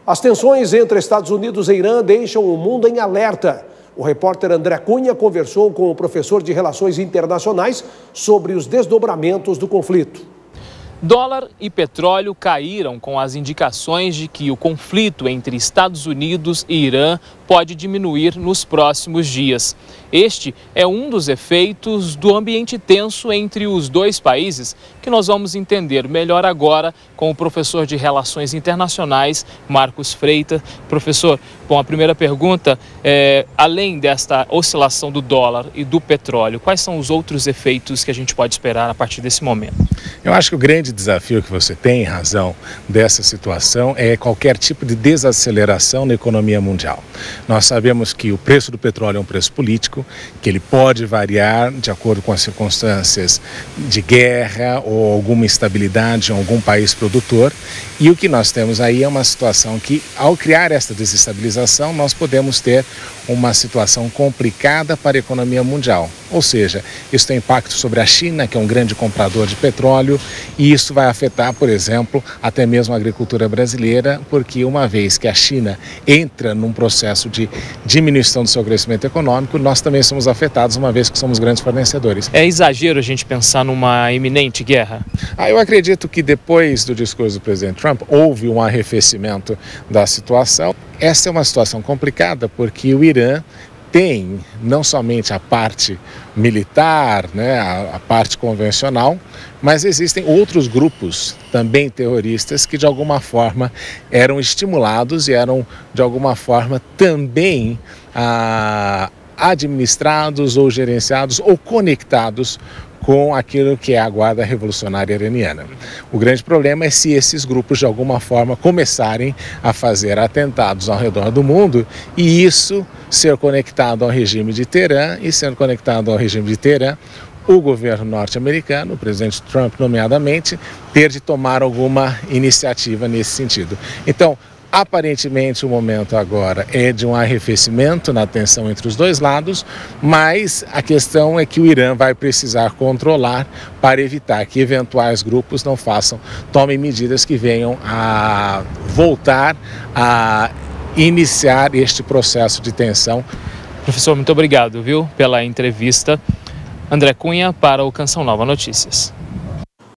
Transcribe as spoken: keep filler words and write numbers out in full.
As tensões entre Estados Unidos e Irã deixam o mundo em alerta. O repórter André Cunha conversou com o professor de Relações Internacionais sobre os desdobramentos do conflito. Dólar e petróleo caíram com as indicações de que o conflito entre Estados Unidos e Irã pode diminuir nos próximos dias. Este é um dos efeitos do ambiente tenso entre os dois países, que nós vamos entender melhor agora com o professor de Relações Internacionais, Marcos Freitas. Professor, bom, a primeira pergunta é, além desta oscilação do dólar e do petróleo, quais são os outros efeitos que a gente pode esperar a partir desse momento? Eu acho que o grande desafio que você tem em razão dessa situação é qualquer tipo de desaceleração na economia mundial. Nós sabemos que o preço do petróleo é um preço político, que ele pode variar de acordo com as circunstâncias de guerra ou alguma instabilidade em algum país produtor. E o que nós temos aí é uma situação que, ao criar essa desestabilização, nós podemos ter uma situação complicada para a economia mundial. Ou seja, isso tem impacto sobre a China, que é um grande comprador de petróleo, e isso vai afetar, por exemplo, até mesmo a agricultura brasileira, porque uma vez que a China entra num processo de diminuição do seu crescimento econômico, nós também somos afetados, uma vez que somos grandes fornecedores. É exagero a gente pensar numa iminente guerra? Ah, eu acredito que depois do discurso do presidente Trump, houve um arrefecimento da situação. Essa é uma situação complicada porque o Irã tem não somente a parte militar, né, a, a parte convencional, mas existem outros grupos também terroristas que de alguma forma eram estimulados e eram de alguma forma também ah, administrados ou gerenciados ou conectados com aquilo que é a Guarda Revolucionária Iraniana. O grande problema é se esses grupos de alguma forma começarem a fazer atentados ao redor do mundo e isso ser conectado ao regime de Teherã, e sendo conectado ao regime de Teherã, o governo norte-americano, o presidente Trump nomeadamente, ter de tomar alguma iniciativa nesse sentido. Então, aparentemente o momento agora é de um arrefecimento na tensão entre os dois lados, mas a questão é que o Irã vai precisar controlar para evitar que eventuais grupos não façam, tomem medidas que venham a voltar a iniciar este processo de tensão. Professor, muito obrigado, viu, pela entrevista. André Cunha para o Canção Nova Notícias.